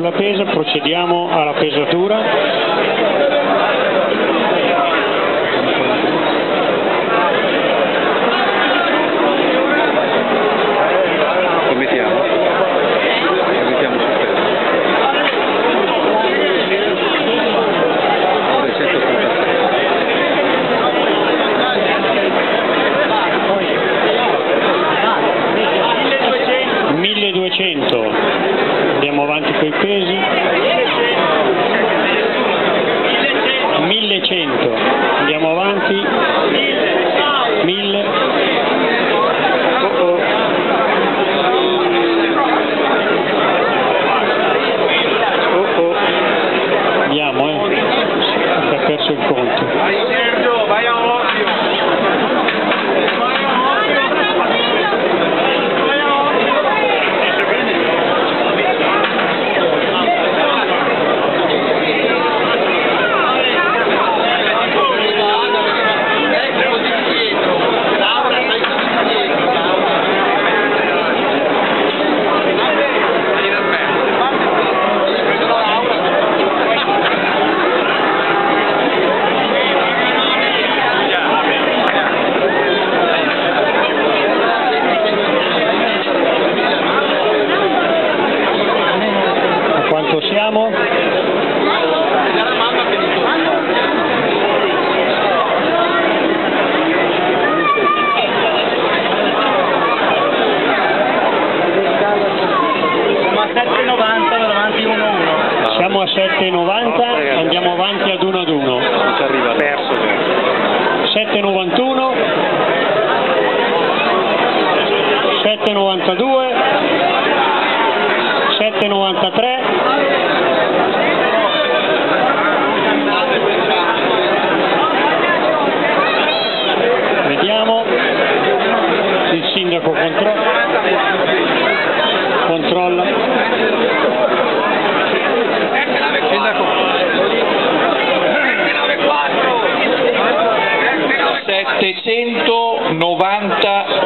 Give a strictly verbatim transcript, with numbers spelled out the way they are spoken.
la pesa, procediamo alla pesatura. milleduecento, andiamo avanti con i pesi. millecento, andiamo avanti. mille. Oh oh. Oh oh. Andiamo, eh. Si è perso il conto. Vai Sergio, vai a occhio. Quanto siamo? sette e novanta, davanti uno a uno. Siamo a sette e novanta, andiamo avanti ad uno ad uno. Non ci arriva perso. sette e novantuno, sette e novantadue, sette e novantatré, vediamo, il sindaco controlla, controlla. settecentonovanta